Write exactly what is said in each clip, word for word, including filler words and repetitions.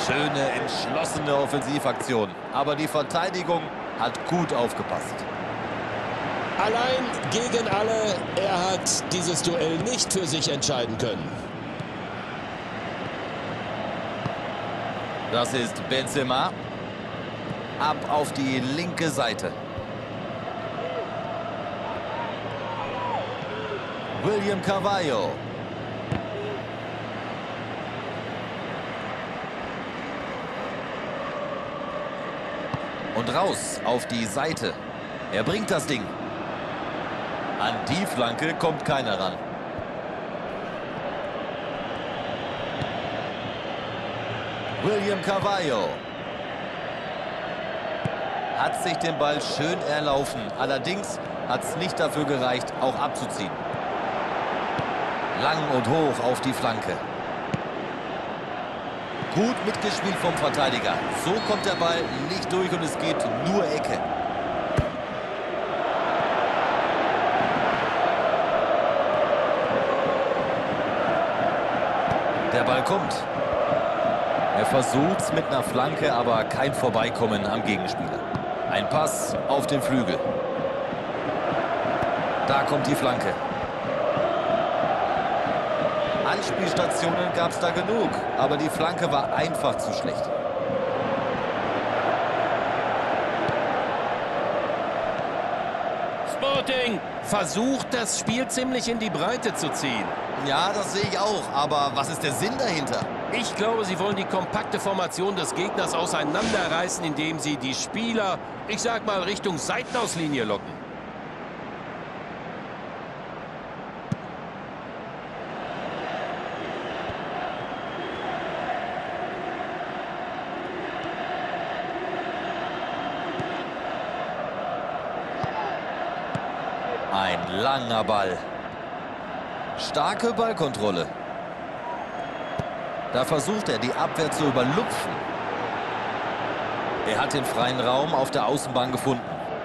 Schöne, entschlossene Offensivaktion. Aber die Verteidigung hat gut aufgepasst. Allein gegen alle. Er hat dieses Duell nicht für sich entscheiden können. Das ist Benzema. Ab auf die linke Seite. William Carvalho. Und raus auf die Seite. Er bringt das Ding. An die Flanke kommt keiner ran. William Carvalho hat sich den Ball schön erlaufen. Allerdings hat es nicht dafür gereicht, auch abzuziehen. Lang und hoch auf die Flanke. Gut mitgespielt vom Verteidiger. So kommt der Ball nicht durch und es geht nur Ecke. Der Ball kommt. Er versucht es mit einer Flanke, aber kein Vorbeikommen am Gegenspieler. Ein Pass auf den Flügel. Da kommt die Flanke. Anspielstationen gab es da genug, aber die Flanke war einfach zu schlecht. Sporting versucht, das Spiel ziemlich in die Breite zu ziehen. Ja, das sehe ich auch, aber was ist der Sinn dahinter? Ich glaube, sie wollen die kompakte Formation des Gegners auseinanderreißen, indem sie die Spieler, ich sag mal, Richtung Seitenauslinie locken. Ein langer Ball. Starke Ballkontrolle. Da versucht er, die Abwehr zu überlupfen. Er hat den freien Raum auf der Außenbahn gefunden.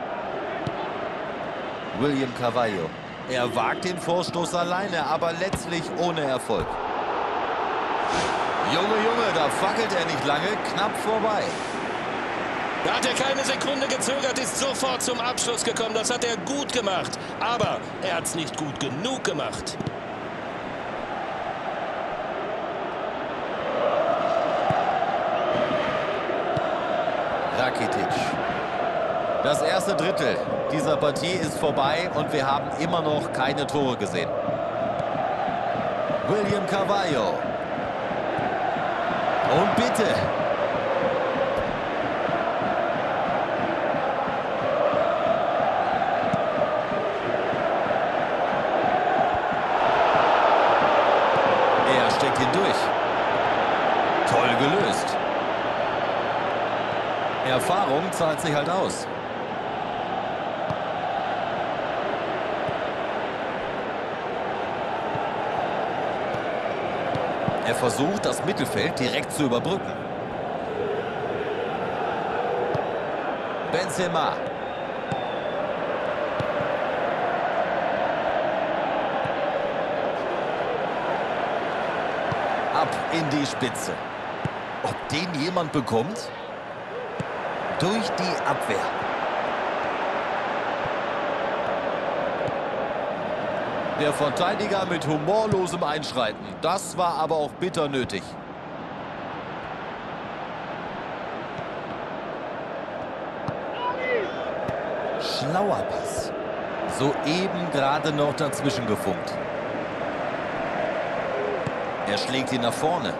William Carvalho. Er wagt den Vorstoß alleine, aber letztlich ohne Erfolg. Junge, Junge, da fackelt er nicht lange, knapp vorbei. Da hat er keine Sekunde gezögert, ist sofort zum Abschluss gekommen. Das hat er gut gemacht. Aber er hat es nicht gut genug gemacht. Rakitic. Das erste Drittel dieser Partie ist vorbei und wir haben immer noch keine Tore gesehen. William Carvalho. Und bitte. Er steckt ihn durch. Toll gelöst. Erfahrung zahlt sich halt aus. Er versucht, das Mittelfeld direkt zu überbrücken. Benzema. Ab in die Spitze. Ob den jemand bekommt? Durch die Abwehr. Der Verteidiger mit humorlosem Einschreiten. Das war aber auch bitter nötig. Schlauer Pass. Soeben gerade noch dazwischen gefunkt. Er schlägt ihn nach vorne.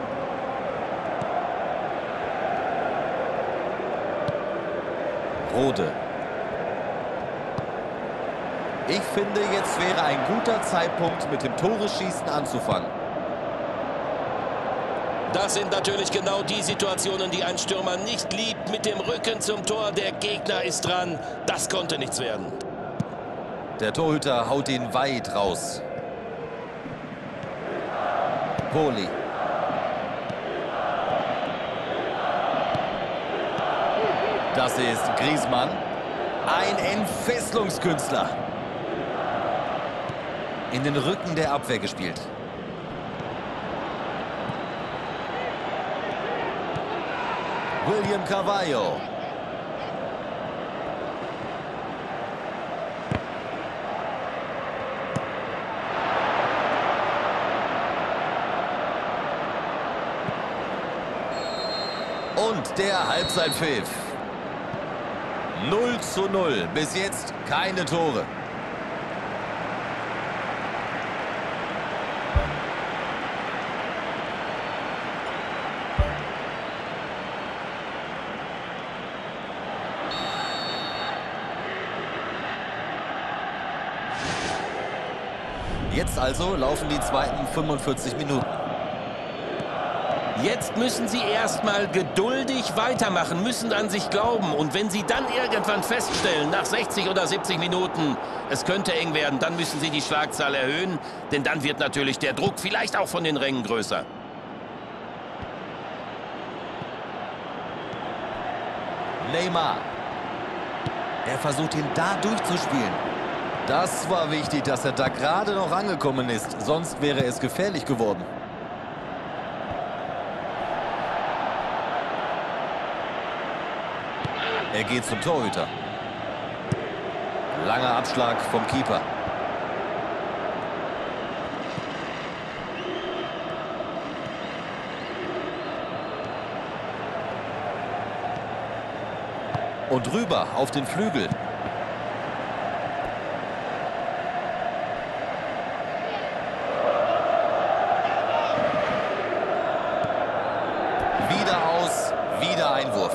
Rode. Ich finde, jetzt wäre ein guter Zeitpunkt, mit dem Tore-Schießen anzufangen. Das sind natürlich genau die Situationen, die ein Stürmer nicht liebt. Mit dem Rücken zum Tor, der Gegner ist dran. Das konnte nichts werden. Der Torhüter haut ihn weit raus. Poli. Das ist Griezmann. Ein Entfesselungskünstler. In den Rücken der Abwehr gespielt. William Carvalho. Und der Halbzeitpfiff. null zu null. Bis jetzt keine Tore. Jetzt also laufen die zweiten fünfundvierzig Minuten. Jetzt müssen sie erstmal geduldig weitermachen, müssen an sich glauben. Und wenn sie dann irgendwann feststellen, nach sechzig oder siebzig Minuten, es könnte eng werden, dann müssen sie die Schlagzahl erhöhen. Denn dann wird natürlich der Druck vielleicht auch von den Rängen größer. Neymar. Er versucht ihn da durchzuspielen. Das war wichtig, dass er da gerade noch angekommen ist. Sonst wäre es gefährlich geworden. Er geht zum Torhüter. Langer Abschlag vom Keeper. Und rüber auf den Flügel. Wieder aus, wieder Einwurf.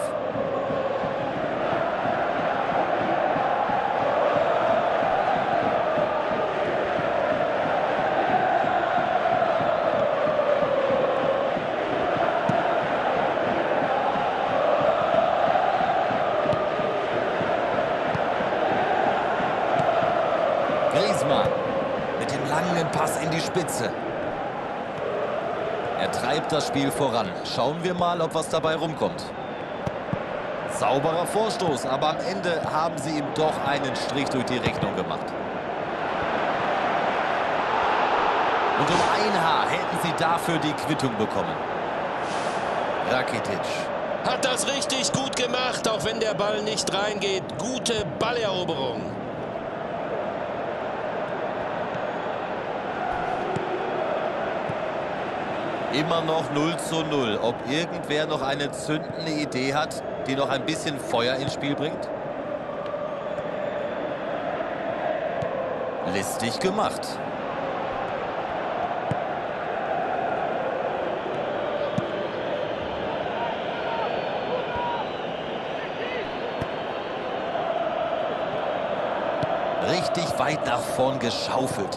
Griezmann mit dem langen Pass in die Spitze. Er treibt das Spiel voran. Schauen wir mal, ob was dabei rumkommt. Sauberer Vorstoß, aber am Ende haben sie ihm doch einen Strich durch die Rechnung gemacht. Und um ein Haar hätten sie dafür die Quittung bekommen. Rakitic. Hat das richtig gut gemacht, auch wenn der Ball nicht reingeht. Gute Balleroberung. Immer noch null zu null. Ob irgendwer noch eine zündende Idee hat, die noch ein bisschen Feuer ins Spiel bringt? Listig gemacht. Richtig weit nach vorn geschaufelt.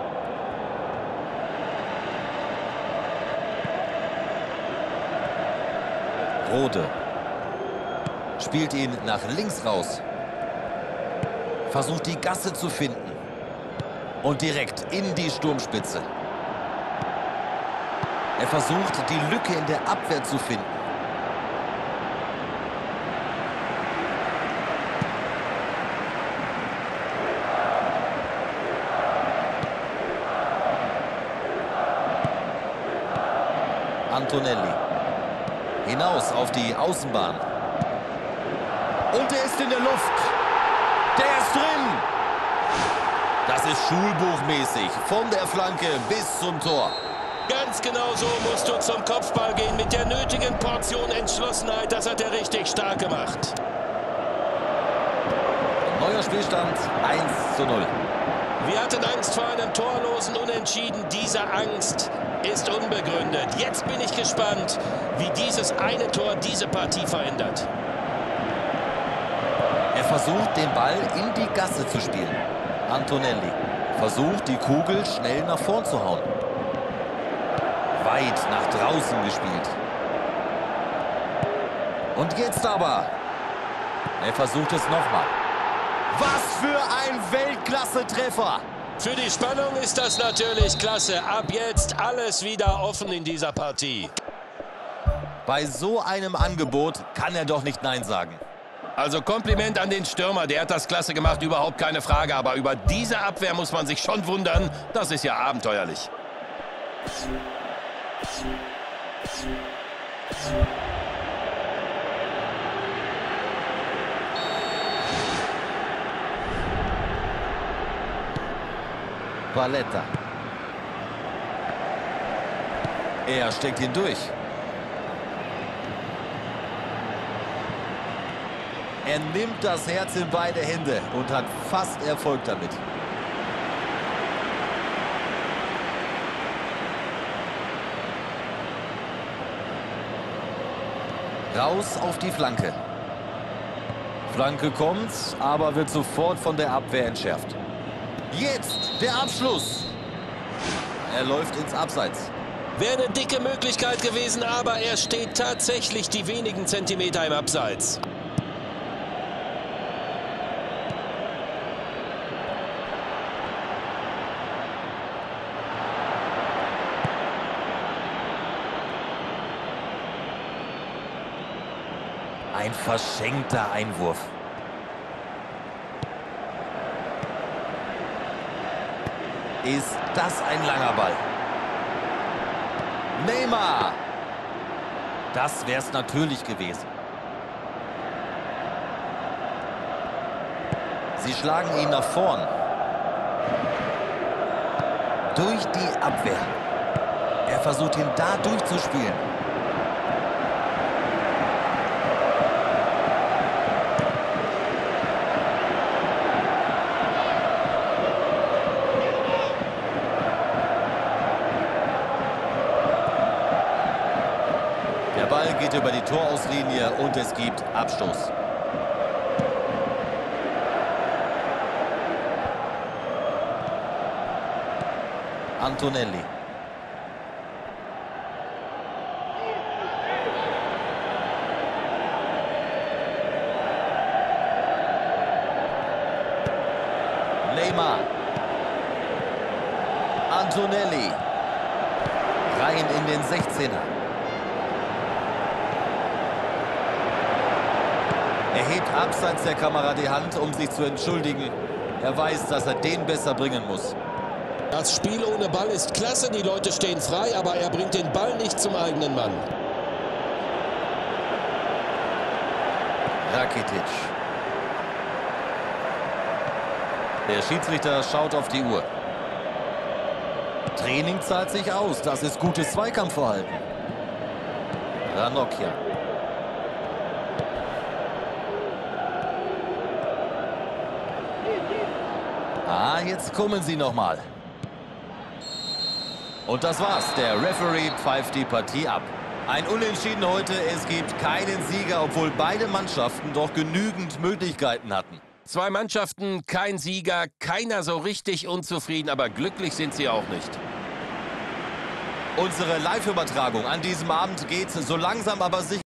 Rode spielt ihn nach links raus. Versucht die Gasse zu finden. Und direkt in die Sturmspitze. Er versucht die Lücke in der Abwehr zu finden. Antonelli. Hinaus auf die Außenbahn. Und er ist in der Luft. Der ist drin. Das ist schulbuchmäßig. Von der Flanke bis zum Tor. Ganz genau so musst du zum Kopfball gehen. Mit der nötigen Portion Entschlossenheit. Das hat er richtig stark gemacht. Neuer Spielstand eins zu null. Wir hatten Angst vor einem torlosen Unentschieden. Diese Angst ist unbegründet. Jetzt bin ich gespannt, wie dieses eine Tor diese Partie verändert. Er versucht, den Ball in die Gasse zu spielen. Antonelli versucht, die Kugel schnell nach vorn zu hauen. Weit nach draußen gespielt. Und jetzt aber. Er versucht es nochmal. Was für ein Weltklasse-Treffer! Für die Spannung ist das natürlich klasse. Ab jetzt alles wieder offen in dieser Partie. Bei so einem Angebot kann er doch nicht Nein sagen. Also Kompliment an den Stürmer, der hat das klasse gemacht, überhaupt keine Frage. Aber über diese Abwehr muss man sich schon wundern. Das ist ja abenteuerlich. Paletta. Er steckt ihn durch. Er nimmt das Herz in beide Hände und hat fast Erfolg damit. Raus auf die Flanke. Flanke kommt, aber wird sofort von der Abwehr entschärft. Jetzt der Abschluss. Er läuft ins Abseits. Wäre eine dicke Möglichkeit gewesen, aber er steht tatsächlich die wenigen Zentimeter im Abseits. Ein verschenkter Einwurf. Ist das ein langer Ball? Neymar! Das wär's natürlich gewesen. Sie schlagen ihn nach vorn. Durch die Abwehr. Er versucht ihn da durchzuspielen. Der Ball geht über die Torauslinie und es gibt Abstoß. Antonelli. Neymar. Antonelli. Rein in den sechzehner. Er hebt abseits der Kamera die Hand, um sich zu entschuldigen. Er weiß, dass er den besser bringen muss. Das Spiel ohne Ball ist klasse, die Leute stehen frei, aber er bringt den Ball nicht zum eigenen Mann. Rakitic. Der Schiedsrichter schaut auf die Uhr. Training zahlt sich aus, das ist gutes Zweikampfverhalten. Ranocchia. Ah, jetzt kommen sie nochmal. Und das war's. Der Referee pfeift die Partie ab. Ein Unentschieden heute. Es gibt keinen Sieger, obwohl beide Mannschaften doch genügend Möglichkeiten hatten. Zwei Mannschaften, kein Sieger, keiner so richtig unzufrieden, aber glücklich sind sie auch nicht. Unsere Live-Übertragung an diesem Abend geht so langsam aber sicher